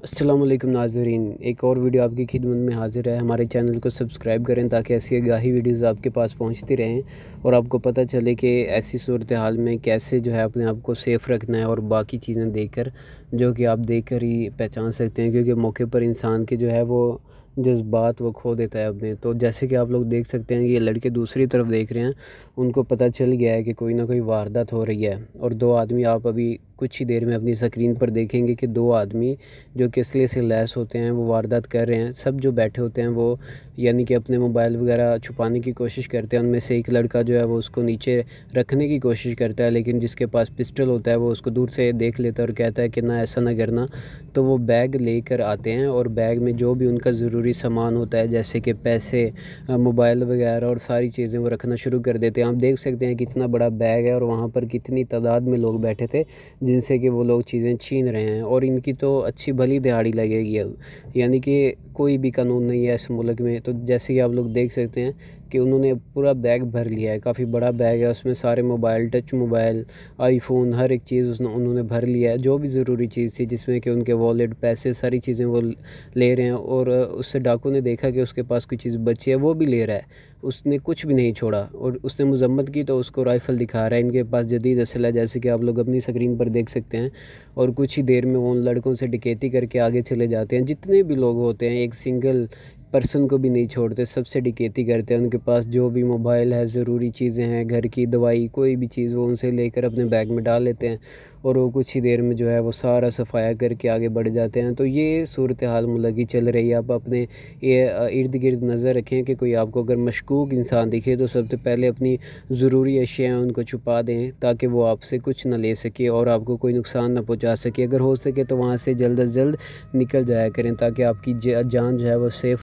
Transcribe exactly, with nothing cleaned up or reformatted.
अस्सलाम वालेकुम नाज़रीन, एक और वीडियो आपकी खिदमत में हाज़िर है। हमारे चैनल को सब्सक्राइब करें ताकि ऐसी आगाही वीडियोज़ आपके पास पहुंचती रहें और आपको पता चले कि ऐसी सूरत हाल में कैसे जो है अपने आप को सेफ़ रखना है और बाकी चीज़ें देखकर जो कि आप देखकर ही पहचान सकते हैं, क्योंकि मौके पर इंसान के जो है वो जज़्बात वो खो देता है अपने। तो जैसे कि आप लोग देख सकते हैं कि ये लड़के दूसरी तरफ देख रहे हैं, उनको पता चल गया है कि कोई ना कोई वारदात हो रही है। और दो आदमी आप अभी कुछ ही देर में अपनी स्क्रीन पर देखेंगे कि दो आदमी जो कि असले से लैस होते हैं वो वारदात कर रहे हैं। सब जो बैठे होते हैं वो यानी कि अपने मोबाइल वगैरह छुपाने की कोशिश करते हैं। उनमें से एक लड़का जो है वो उसको नीचे रखने की कोशिश करता है, लेकिन जिसके पास पिस्टल होता है वो उसको दूर से देख लेता है और कहता है कि ना ऐसा ना करना। तो वो बैग लेकर आते हैं और बैग में जो भी उनका ज़रूरी सामान होता है जैसे कि पैसे, मोबाइल वगैरह और सारी चीज़ें वो रखना शुरू कर देते हैं। आप देख सकते हैं कितना बड़ा बैग है और वहाँ पर कितनी तादाद में लोग बैठे थे जिनसे कि वो लोग चीज़ें छीन रहे हैं। और इनकी तो अच्छी भली दिहाड़ी लगेगी अब, यानी कि कोई भी कानून नहीं है इस मुल्क में। तो जैसे कि आप लोग देख सकते हैं कि उन्होंने पूरा बैग भर लिया है, काफ़ी बड़ा बैग है, उसमें सारे मोबाइल, टच मोबाइल, आईफ़ोन, हर एक चीज़ उसने उन्होंने भर लिया है। जो भी ज़रूरी चीज़ थी जिसमें कि उनके वॉलेट, पैसे, सारी चीज़ें वो ले रहे हैं। और उससे डाकू ने देखा कि उसके पास कोई चीज़ बची है, वो भी ले रहा है। उसने कुछ भी नहीं छोड़ा और उसने मज़म्मत की तो उसको राइफ़ल दिखा रहा है। इनके पास जदीद असलहा है जैसे कि आप लोग अपनी स्क्रीन पर देख सकते हैं। और कुछ ही देर में वो उन लड़कों से डकैती करके आगे चले जाते हैं। जितने भी लोग होते हैं एक सिंगल पर्सन को भी नहीं छोड़ते, सबसे डकैती करते हैं। उनके पास जो भी मोबाइल है, ज़रूरी चीज़ें हैं, घर की दवाई, कोई भी चीज़ वो उनसे लेकर अपने बैग में डाल लेते हैं और वो कुछ ही देर में जो है वो सारा सफाया करके आगे बढ़ जाते हैं। तो ये सूरत हाल मुल्क की चल रही है। आप अपने ये इर्द गिर्द नज़र रखें कि कोई आपको अगर मशकूक इंसान दिखे तो सबसे पहले अपनी ज़रूरी अशियाँ उनको छुपा दें ताकि वो आपसे कुछ ना ले सके और आपको कोई नुकसान ना पहुँचा सके। अगर हो सके तो वहाँ से जल्द अज जल्द निकल जाया करें ताकि आपकी जान जो है वो सेफ़